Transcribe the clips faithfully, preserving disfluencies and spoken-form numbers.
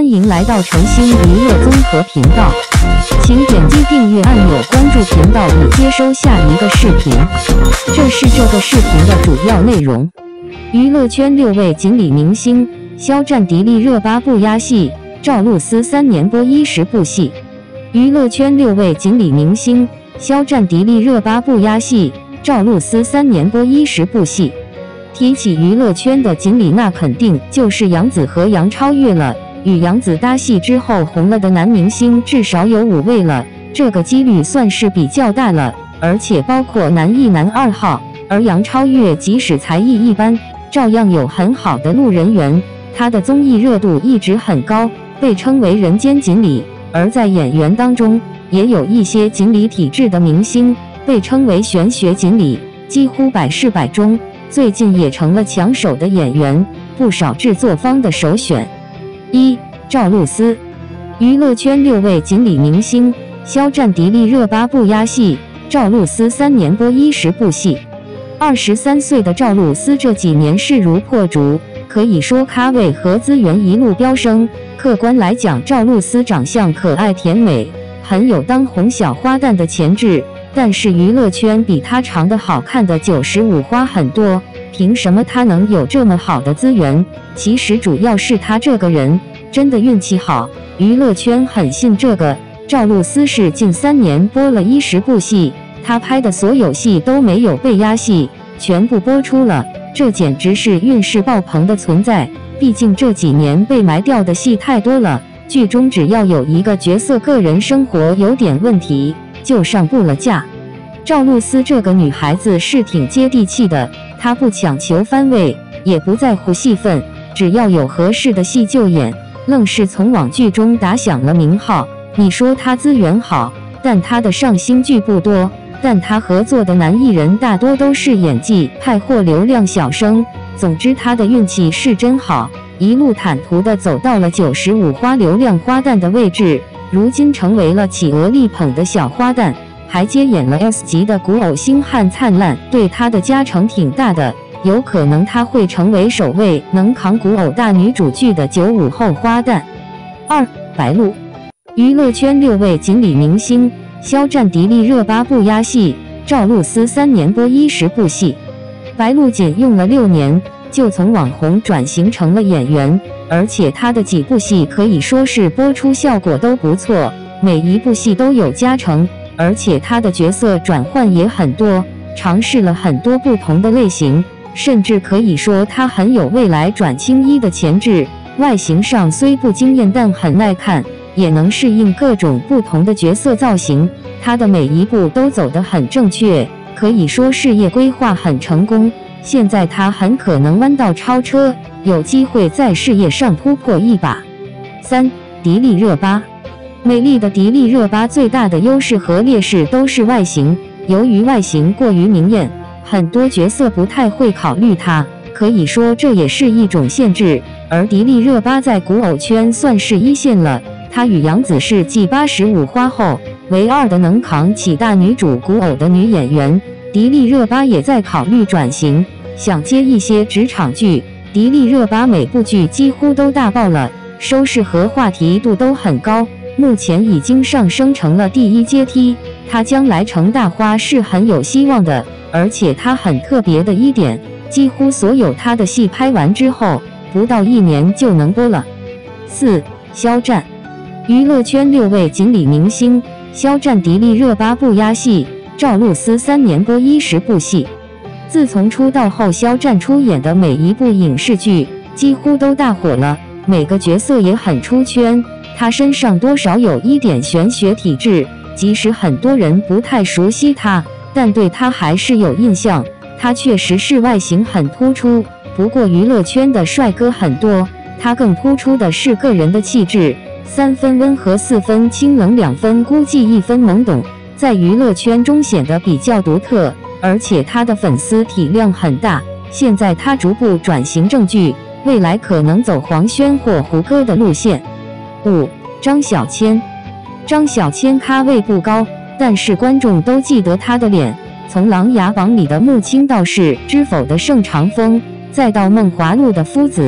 欢迎来到晨星娱乐综合频道，请点击订阅按钮关注频道以接收下一个视频。这是这个视频的主要内容。娱乐圈六位锦鲤明星，肖战、迪丽热巴不压戏，赵露思三年播一十部戏。娱乐圈六位锦鲤明星，肖战、迪丽热巴不压戏，赵露思三年播一十部戏。提起娱乐圈的锦鲤，那肯定就是杨紫和杨超越了。与杨紫搭戏之后红了的男明星至少有五位了，这个几率算是比较大了，而且包括男一、男二号。而杨超越即使才艺一般，照样有很好的路人缘，她的综艺热度一直很高，被称为人间锦鲤。而在演员当中，也有一些锦鲤体质的明星，被称为玄学锦鲤，几乎百试百中。最近也成了抢手的演员，不少制作方的首选。一、赵露思。娱乐圈六位锦鲤明星，肖战、迪丽热巴不压戏，赵露思三年播一十部戏。二十三岁的赵露思这几年势如破竹，可以说咖位和资源一路飙升。客观来讲，赵露思长相可爱甜美，很有当红小花旦的潜质。但是娱乐圈比她长得好看的九十五花很多，凭什么她能有这么好的资源？其实主要是她这个人真的运气好，娱乐圈很信这个。赵露思是近三年播了一十部戏，她拍的所有戏都没有被压戏，全部播出了，这简直是运势爆棚的存在。毕竟这几年被埋掉的戏太多了，剧中只要有一个角色个人生活有点问题，就上不了架。赵露思这个女孩子是挺接地气的，她不强求番位，也不在乎戏份，只要有合适的戏就演，愣是从网剧中打响了名号。你说她资源好，但她的上星剧不多，但她合作的男艺人大多都是演技派或流量小生。总之她的运气是真好，一路坦途的走到了九十五花流量花旦的位置，如今成为了企鹅力捧的小花旦，还接演了 S 级的古偶星汉灿烂，对她的加成挺大的，有可能她会成为首位能扛古偶大女主剧的九五后花旦。二、白鹿。娱乐圈六位锦鲤明星，肖战、迪丽热巴不压戏，赵露思三年播一十部戏。白鹿仅用了六年，就从网红转型成了演员，而且她的几部戏可以说是播出效果都不错，每一部戏都有加成。而且他的角色转换也很多，尝试了很多不同的类型，甚至可以说他很有未来转青衣的潜质。外形上虽不惊艳，但很耐看，也能适应各种不同的角色造型。他的每一步都走得很正确，可以说事业规划很成功。现在他很可能弯道超车，有机会在事业上突破一把。三、迪丽热巴。美丽的迪丽热巴最大的优势和劣势都是外形，由于外形过于明艳，很多角色不太会考虑她，可以说这也是一种限制。而迪丽热巴在古偶圈算是一线了，她与杨紫是继八十五花后唯二的能扛起大女主古偶的女演员。迪丽热巴也在考虑转型，想接一些职场剧。迪丽热巴每部剧几乎都大爆了，收视和话题度都很高，目前已经上升成了第一阶梯，她将来成大花是很有希望的。而且她很特别的一点，几乎所有她的戏拍完之后，不到一年就能播了。四、肖战。娱乐圈六位锦鲤明星，肖战、迪丽热巴不压戏，赵露思三年播一十部戏。自从出道后，肖战出演的每一部影视剧几乎都大火了，每个角色也很出圈。他身上多少有一点玄学体质，即使很多人不太熟悉他，但对他还是有印象。他确实是外形很突出，不过娱乐圈的帅哥很多，他更突出的是个人的气质。三分温和，四分清冷，两分孤寂，一分懵懂，在娱乐圈中显得比较独特，而且他的粉丝体量很大。现在他逐步转型正剧，未来可能走黄轩或胡歌的路线。五、张小千。张小千咖位不高，但是观众都记得他的脸，从《琅琊榜》里的穆青到是《知否》的盛长风，再到《梦华录》的夫子，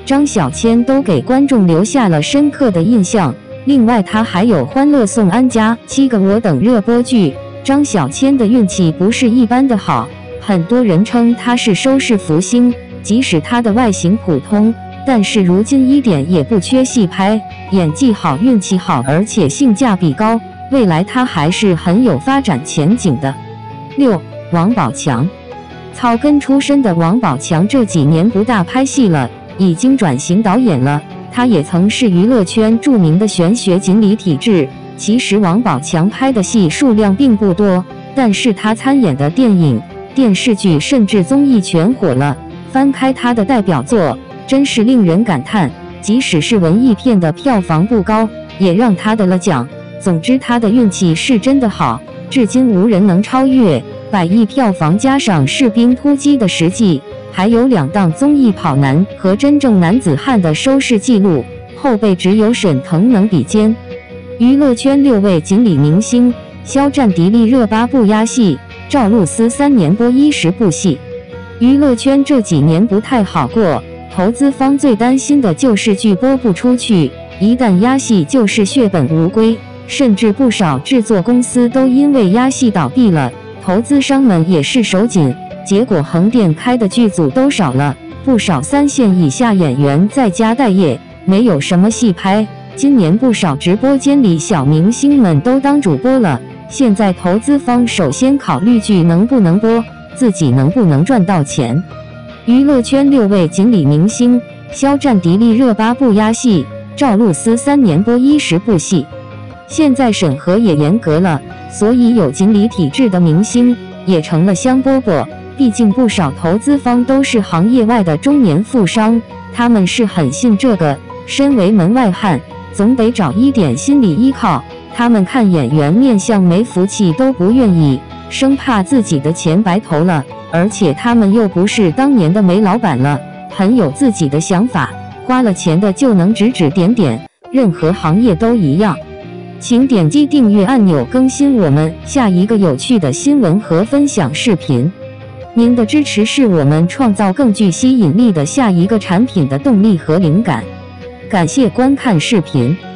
张小千都给观众留下了深刻的印象。另外，她还有《欢乐颂》、《安家》、《七个我》等热播剧。张小千的运气不是一般的好，很多人称她是收视福星。即使她的外形普通，但是如今一点也不缺戏拍，演技好，运气好，而且性价比高，未来她还是很有发展前景的。六、王宝强。草根出身的王宝强这几年不大拍戏了，已经转型导演了。他也曾是娱乐圈著名的玄学锦鲤体质。其实王宝强拍的戏数量并不多，但是他参演的电影、电视剧甚至综艺全火了。翻开他的代表作，真是令人感叹。即使是文艺片的票房不高，也让他得了奖。总之，他的运气是真的好，至今无人能超越。百亿票房加上《士兵突击》的实际，还有两档综艺《跑男》和《真正男子汉》的收视记录，后辈只有沈腾能比肩。娱乐圈六位锦鲤明星：肖战、迪丽热巴不压戏，赵露思三年播一十部戏。娱乐圈这几年不太好过，投资方最担心的就是剧播不出去，一旦压戏就是血本无归，甚至不少制作公司都因为压戏倒闭了。投资商们也是手紧，结果横店开的剧组都少了，不少三线以下演员在家待业，没有什么戏拍。今年不少直播间里小明星们都当主播了，现在投资方首先考虑剧能不能播，自己能不能赚到钱。娱乐圈六位锦鲤明星：肖战、迪丽热巴不压戏，赵露思三年播一十部戏。现在审核也严格了，所以有锦鲤体质的明星也成了香饽饽。毕竟不少投资方都是行业外的中年富商，他们是很信这个。身为门外汉，总得找一点心理依靠。他们看演员面相没福气都不愿意，生怕自己的钱白投了。而且他们又不是当年的煤老板了，很有自己的想法，花了钱的就能指指点点。任何行业都一样。请点击订阅按钮，更新我们下一个有趣的新闻和分享视频。您的支持是我们创造更具吸引力的下一个产品的动力和灵感。感谢观看视频。